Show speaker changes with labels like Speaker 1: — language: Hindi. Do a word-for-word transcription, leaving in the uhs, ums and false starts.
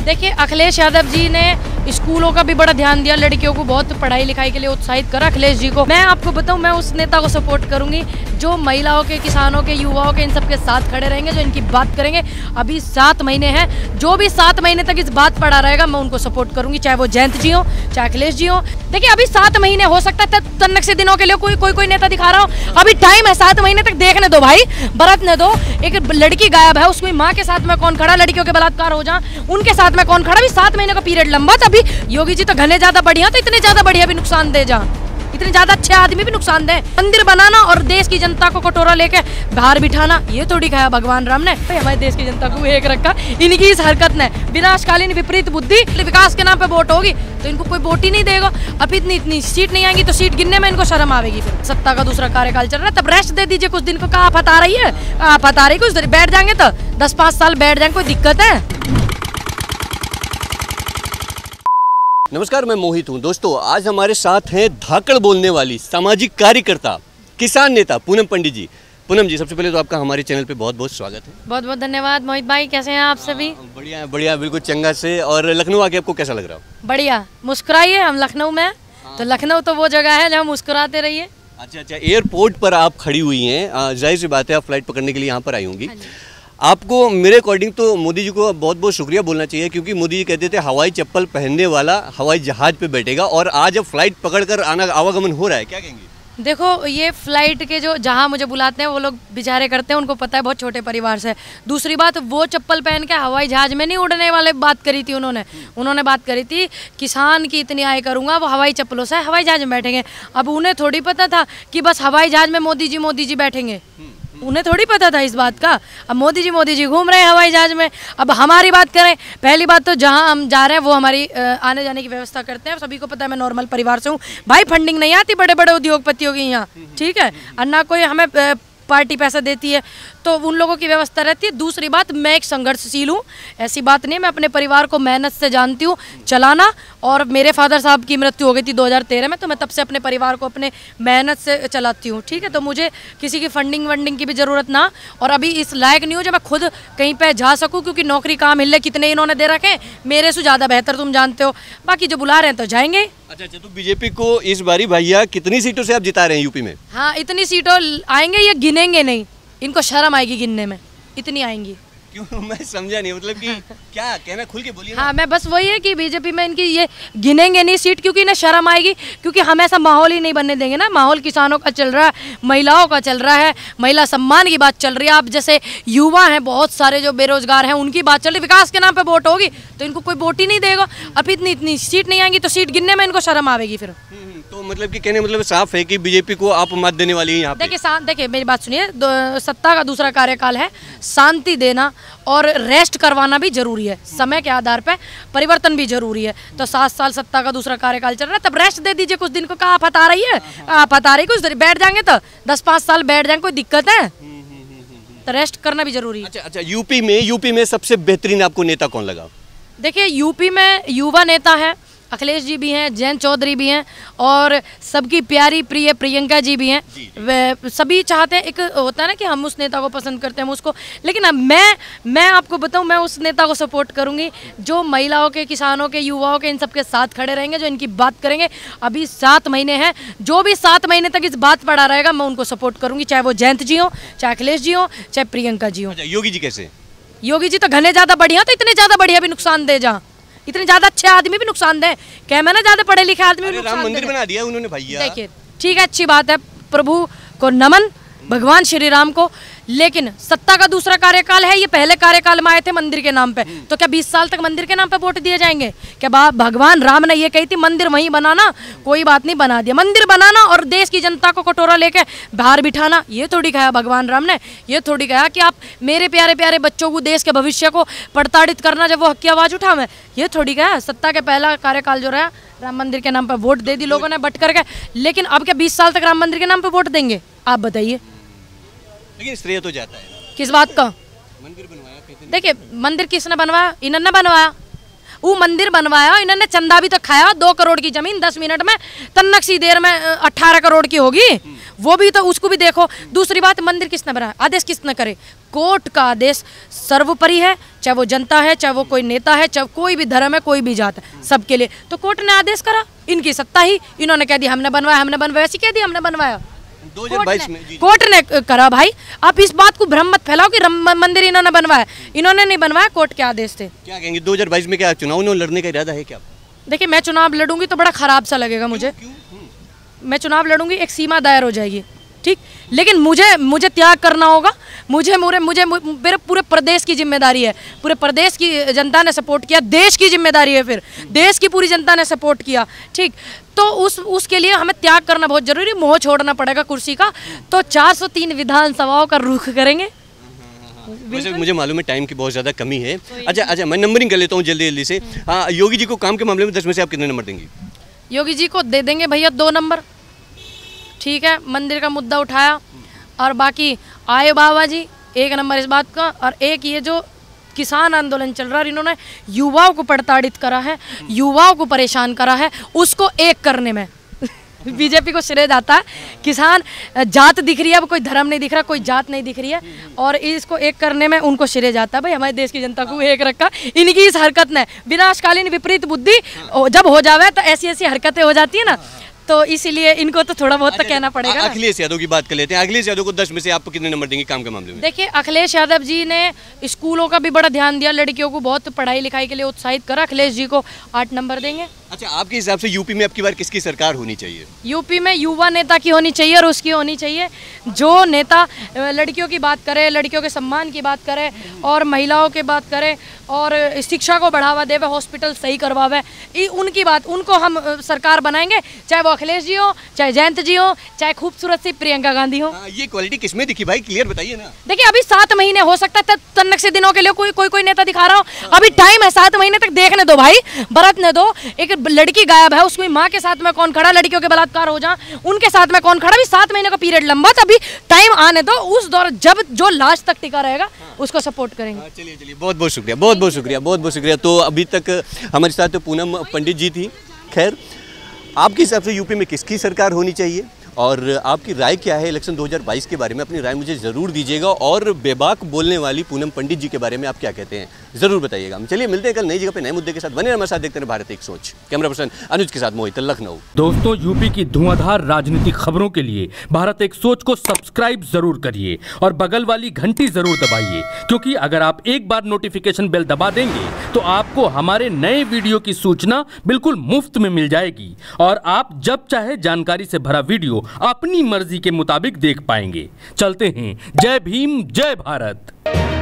Speaker 1: देखिए, अखिलेश यादव जी ने स्कूलों का भी बड़ा ध्यान दिया, लड़कियों को बहुत पढ़ाई लिखाई के लिए उत्साहित करा अखिलेश जी को। मैं आपको बताऊं, मैं उस नेता को सपोर्ट करूंगी जो महिलाओं के, किसानों के, युवाओं के, इन सब के साथ खड़े रहेंगे, जो इनकी बात करेंगे। अभी सात महीने हैं, जो भी सात महीने तक इस बात पड़ा रहेगा मैं उनको सपोर्ट करूंगी, चाहे वो जयंत जी हो, चाहे अखिलेश जी हो। देखिए, अभी सात महीने हो सकता है तन्नक से दिनों के लिए कोई कोई कोई नेता दिखा रहा हो, अभी टाइम है, सात महीने तक देखने दो भाई, बरतने दो। एक लड़की गायब है, उसकी माँ के साथ में कौन खड़ा, लड़कियों के बलात्कार हो जा उनके साथ में कौन खड़ा, अभी सात महीने का पीरियड लंबा था। अभी योगी जी तो घने ज्यादा बढ़िया, तो इतने ज्यादा बढ़िया भी नुकसान दे जा, इतने ज्यादा अच्छे आदमी भी नुकसान दे। मंदिर बनाना और देश की जनता को कटोरा लेके बाहर बिठाना, ये थोड़ी खाया भगवान राम ने। तो हमारे देश की जनता को एक रखा इनकी इस हरकत ने, विनाशकालीन विपरीत बुद्धि। विकास के नाम पे वोट होगी तो इनको कोई वोट ही नहीं देगा। अब इतनी इतनी सीट नहीं आएंगी तो सीट गिनने में इनको शर्म आवेगी। फिर सत्ता का दूसरा कार्यकाल चल रहा है, तब रेस्ट दे दीजिए कुछ दिन को। कहाँ आफत आ रही है, आफत आ रही, कुछ देर बैठ जाएंगे तो दस पाँच साल बैठ जाएंगे, कोई दिक्कत है?
Speaker 2: नमस्कार, मैं मोहित हूं। दोस्तों, आज हमारे साथ हैं धाकड़ बोलने वाली सामाजिक कार्यकर्ता, किसान नेता पूनम पंडित जी। पूनम जी, सबसे पहले तो आपका हमारे चैनल पे बहुत बहुत स्वागत है। बहुत
Speaker 1: बहुत धन्यवाद मोहित भाई, कैसे हैं आप सभी?
Speaker 2: बढ़िया बढ़िया, बिल्कुल चंगा से। और लखनऊ आके आपको कैसा लग रहा है?
Speaker 1: बढ़िया, मुस्कुराइए, हम लखनऊ में, तो लखनऊ तो वो जगह है जहाँ मुस्कुराते रहिए।
Speaker 2: अच्छा अच्छा, एयरपोर्ट पर आप खड़ी हुई हैं, जाहिर सी बात है आप फ्लाइट पकड़ने के लिए यहाँ पर आई होंगी। आपको मेरे अकॉर्डिंग तो मोदी जी को बहुत बहुत शुक्रिया बोलना चाहिए, क्योंकि मोदी जी कहते थे हवाई चप्पल पहनने वाला हवाई जहाज पे बैठेगा, और आज अब फ्लाइट पकड़कर आना आवागमन हो रहा है, क्या कहेंगे?
Speaker 1: देखो, ये फ्लाइट के जो जहाँ मुझे बुलाते हैं वो लोग बेचारे करते हैं, उनको पता है बहुत छोटे परिवार से। दूसरी बात, वो चप्पल पहन के हवाई जहाज में नहीं उड़ने वाले बात करी थी उन्होंने उन्होंने बात करी थी किसान की इतनी आय करूँगा, वो हवाई चप्पलों से हवाई जहाज में बैठेंगे। अब उन्हें थोड़ी पता था कि बस हवाई जहाज में मोदी जी मोदी जी बैठेंगे, उन्हें थोड़ी पता था इस बात का। अब मोदी जी मोदी जी घूम रहे हैं हवाई जहाज में। अब हमारी बात करें, पहली बात तो जहां हम जा रहे हैं वो हमारी आने जाने की व्यवस्था करते हैं। सभी को पता है मैं नॉर्मल परिवार से हूं भाई, फंडिंग नहीं आती बड़े बड़े उद्योगपतियों की यहाँ, ठीक है, और ना कोई हमें पार्टी पैसा देती है, तो उन लोगों की व्यवस्था रहती है। दूसरी बात, मैं एक संघर्षशील हूँ, ऐसी बात नहीं, मैं अपने परिवार को मेहनत से जानती हूँ चलाना। और मेरे फादर साहब की मृत्यु हो गई थी दो हज़ार तेरह में, तो मैं तब से अपने परिवार को अपने मेहनत से चलाती हूँ, ठीक है। तो मुझे किसी की फंडिंग वंडिंग की भी ज़रूरत ना, और अभी इस लायक नहीं हो जब मैं खुद कहीं पर जा सकूँ, क्योंकि नौकरी कहाँ मिल रही, कितने इन्होंने दे रखे, मेरे से ज़्यादा बेहतर तुम जानते हो। बाकी जो बुला रहे हैं तो जाएंगे।
Speaker 2: अच्छा अच्छा, तो बीजेपी को इस बारी भैया कितनी सीटों से आप जिता रहे हैं यूपी में?
Speaker 1: हाँ, इतनी सीटों आएंगे, ये गिनेंगे नहीं, इनको शर्म आएगी गिनने में, इतनी आएंगी।
Speaker 2: क्यों, मैं समझा नहीं, मतलब कि क्या कहना, खुल के बोलिए।
Speaker 1: हाँ, मैं बस वही है कि बीजेपी में इनकी ये गिनेंगे नहीं सीट, क्योंकि इन्हें शर्म आएगी, क्योंकि हम ऐसा माहौल ही नहीं बनने देंगे ना। माहौल किसानों का चल रहा है, महिलाओं का चल रहा है, महिला सम्मान की बात चल रही है। आप जैसे युवा हैं बहुत सारे जो बेरोजगार हैं, उनकी बात चल रही है। विकास के नाम पे वोट होगी तो इनको कोई वोट ही नहीं देगा। अब इतनी इतनी सीट नहीं आएंगी तो सीट गिनने में इनको शर्म आवेगी फिर।
Speaker 2: तो मतलब कि कहने मतलब साफ है कि बीजेपी को आप मत देने वाली है यहाँ पे।
Speaker 1: देखिए देखिए मेरी बात सुनिए, सत्ता का दूसरा कार्यकाल है, शांति देना और रेस्ट करवाना भी जरूरी है, समय के आधार पे परिवर्तन भी जरूरी है। तो सात साल सत्ता का दूसरा कार्यकाल चल रहा है, तब रेस्ट दे दीजिए कुछ दिन को। कहाँ आफत आ रही है, आफत आ रही, कुछ देर बैठ जाएंगे तो दस पाँच साल बैठ जाएंगे, कोई दिक्कत है? तो रेस्ट करना भी जरूरी है।
Speaker 2: अच्छा अच्छा, यूपी में यूपी में सबसे बेहतरीन आपको नेता कौन लगा?
Speaker 1: देखिए, यूपी में युवा नेता है, अखिलेश जी भी हैं, जयंत चौधरी भी हैं, और सबकी प्यारी प्रिय प्रियंका जी भी हैं। वे सभी चाहते हैं, एक होता है ना कि हम उस नेता को पसंद करते हैं, हम उसको, लेकिन अब मैं मैं आपको बताऊं, मैं उस नेता को सपोर्ट करूंगी जो महिलाओं के, किसानों के, युवाओं के, इन सब के साथ खड़े रहेंगे, जो इनकी बात करेंगे। अभी सात महीने हैं, जो भी सात महीने तक इस बात पड़ा रहेगा मैं उनको सपोर्ट करूंगी, चाहे वो जयंत जी हो, चाहे अखिलेश जी हो, चाहे प्रियंका जी हो।
Speaker 2: योगी जी कैसे?
Speaker 1: योगी जी तो घने ज्यादा बढ़िया, तो इतने ज्यादा बढ़िया भी नुकसान दे जा, इतने ज्यादा अच्छे आदमी भी नुकसान दे, क्या मैं ना ज्यादा पढ़े लिखे आदमी भी नुकसान दे।
Speaker 2: राम मंदिर बना दिया उन्होंने भैया।
Speaker 1: देखिए, ठीक है, अच्छी बात है, प्रभु को नमन, भगवान श्री राम को, लेकिन सत्ता का दूसरा कार्यकाल है, ये पहले कार्यकाल में आए थे मंदिर के नाम पे, तो क्या बीस साल तक मंदिर के नाम पे वोट दिए जाएंगे? क्या भगवान राम ने ये कही थी मंदिर वहीं बनाना, कोई बात नहीं, बना दिया मंदिर बनाना, और देश की जनता को कटोरा लेके बाहर बिठाना, ये थोड़ी कहा भगवान राम ने, ये थोड़ी कहा कि आप मेरे प्यारे प्यारे बच्चों को, देश के भविष्य को प्रताड़ित करना जब वो हक की आवाज उठावे, ये थोड़ी कहा। सत्ता के पहला कार्यकाल जो रहा, राम मंदिर के नाम पर वोट दे दी लोगों ने बट करके, लेकिन अब क्या बीस साल तक राम मंदिर के नाम पर वोट देंगे? आप बताइए।
Speaker 2: लेकिन श्रेय तो जाता है
Speaker 1: किस बात का?
Speaker 2: मंदिर बनवाया।
Speaker 1: देखिए, मंदिर किसने बनवाया? इन्होंने बनवाया। वो मंदिर बनवाया, इन्होंने चंदा भी तो खाया, दो करोड़ की जमीन दस मिनट में, तन्नक सी देर में अट्ठारह करोड़ की होगी, वो भी तो उसको भी देखो। दूसरी बात, मंदिर किसने बनाया, आदेश किसने करे, कोर्ट का आदेश सर्वोपरि है, चाहे वो जनता है, चाहे वो कोई नेता है, चाहे कोई भी धर्म है, कोई भी जात है, सबके लिए। तो कोर्ट ने आदेश करा, इनकी सत्ता ही, इन्होंने कह दिया हमने बनवाया, हमने बनवाया, ऐसी कह दिया हमने बनवाया,
Speaker 2: दो हज़ार बाईस में
Speaker 1: कोर्ट ने करा। भाई आप इस बात को भ्रम मत फैलाओ कि मंदिर इन्होंने बनवाया, इन्होंने नहीं बनवाया, कोर्ट के आदेश थे।
Speaker 2: क्या कहेंगे दो हज़ार बाईस में क्या चुनाव में लड़ने का इरादा है क्या?
Speaker 1: देखिए मैं चुनाव लड़ूंगी तो बड़ा खराब सा लगेगा मुझे, मैं चुनाव लड़ूंगी एक सीमा दायर हो जाएगी, ठीक, लेकिन मुझे मुझे त्याग करना होगा, मुझे मुझे मुझे मेरे पूरे प्रदेश की जिम्मेदारी है, पूरे प्रदेश की जनता ने सपोर्ट किया, देश की जिम्मेदारी है, फिर देश की पूरी जनता ने सपोर्ट किया, ठीक, तो उस उसके लिए हमें त्याग करना बहुत जरूरी, मोह छोड़ना पड़ेगा कुर्सी का। तो चार सौ तीन विधानसभाओं का रुख करेंगे।
Speaker 2: वैसे मुझे मालूम है टाइम की बहुत ज़्यादा कमी है। अच्छा अच्छा मैं नंबरिंग कर लेता हूँ जल्दी जल्दी से। हाँ, योगी जी को काम के मामले में दस में से आप कितने नंबर देंगी?
Speaker 1: योगी जी को दे देंगे भैया दो नंबर, ठीक है, मंदिर का मुद्दा उठाया, और बाकी आए बाबा जी एक नंबर इस बात का, और एक ये जो किसान आंदोलन चल रहा है, इन्होंने युवाओं को प्रताड़ित करा है, युवाओं को परेशान करा है, उसको एक करने में बीजेपी को श्रेय जाता है। किसान जात दिख रही है, अब कोई धर्म नहीं दिख रहा, कोई जात नहीं दिख रही है, और इसको एक करने में उनको श्रेय जाता है। भाई हमारे देश की जनता को एक रखा, इनकी इस हरकत ने विनाशकालीन विपरीत बुद्धि जब हो जावे तो ऐसी ऐसी हरकतें हो जाती है ना, तो इसीलिए इनको तो थोड़ा बहुत तो कहना पड़ेगा।
Speaker 2: अखिलेश यादव की बात कर लेते हैं। अखिलेश यादव को दस में से आप कितने नंबर देंगे काम के मामले में?
Speaker 1: देखिए अखिलेश यादव जी ने स्कूलों का भी बड़ा ध्यान दिया, लड़कियों को बहुत पढ़ाई लिखाई के लिए उत्साहित करा, अखिलेश जी को आठ नंबर देंगे।
Speaker 2: अच्छा, आपके हिसाब से यूपी में अब की बार किसकी सरकार होनी चाहिए?
Speaker 1: यूपी में युवा नेता की होनी चाहिए, और उसकी होनी चाहिए जो नेता लड़कियों की बात करे, लड़कियों के सम्मान की बात करे, और महिलाओं की बात करे, और शिक्षा को बढ़ावा देवे, हॉस्पिटल सही करवावे, उनकी बात, उनको हम सरकार बनाएंगे, चाहे वो अखिलेश जी हो, चाहे जयंत जी हो, चाहे खूबसूरत सी प्रियंका गांधी हो।
Speaker 2: हाँ, ये क्वालिटी किसमें दिखी भाई, क्लियर बताइए ना।
Speaker 1: देखिए अभी सात महीने हो सकता है तन्नक से दिनों के लिए कोई कोई कोई नेता दिखा रहा हो, अभी टाइम है, सात महीने तक देखने दो भाई, बरतने दो। एक लड़की गायब है, उसकी माँ के साथ में कौन खड़ा, लड़कियों के बलात्कार हो जा उनके साथ में कौन खड़ा, भी सात महीने का पीरियड लंबा, तभी टाइम आने दो, उस दौर जब जो लास्ट तक टिका रहेगा उसको सपोर्ट करेंगे।
Speaker 2: चलिए चलिए, बहुत बहुत शुक्रिया, बहुत बहुत शुक्रिया, बहुत बहुत शुक्रिया। तो अभी तक हमारे साथ पूनम पंडित जी थी। खैर, आपके हिसाब से यूपी में किसकी सरकार होनी चाहिए और आपकी राय क्या है इलेक्शन दो हज़ार बाईस के बारे में? अपनी राय मुझे ज़रूर दीजिएगा, और बेबाक बोलने वाली पूनम पंडित जी के बारे में आप क्या कहते हैं ज़रूर बताइएगा। हम चलिए मिलते हैं कल नई जगह पे नए मुद्दे के साथ। बने हमारे साथ, देखते हैं भारत एक सोच। कैमरा पर्सन अनुज के साथ मोहित, लखनऊ।
Speaker 3: दोस्तों, यूपी की धुआंधार राजनीतिक खबरों के लिए भारत एक सोच को सब्सक्राइब जरूर करिए और बगल वाली घंटी जरूर दबाइए, क्योंकि अगर आप एक बार नोटिफिकेशन बेल दबा देंगे तो आपको हमारे नए वीडियो की सूचना बिल्कुल मुफ्त में मिल जाएगी, और आप जब चाहे जानकारी से भरा वीडियो अपनी मर्जी के मुताबिक देख पाएंगे। चलते हैं, जय भीम, जय भारत।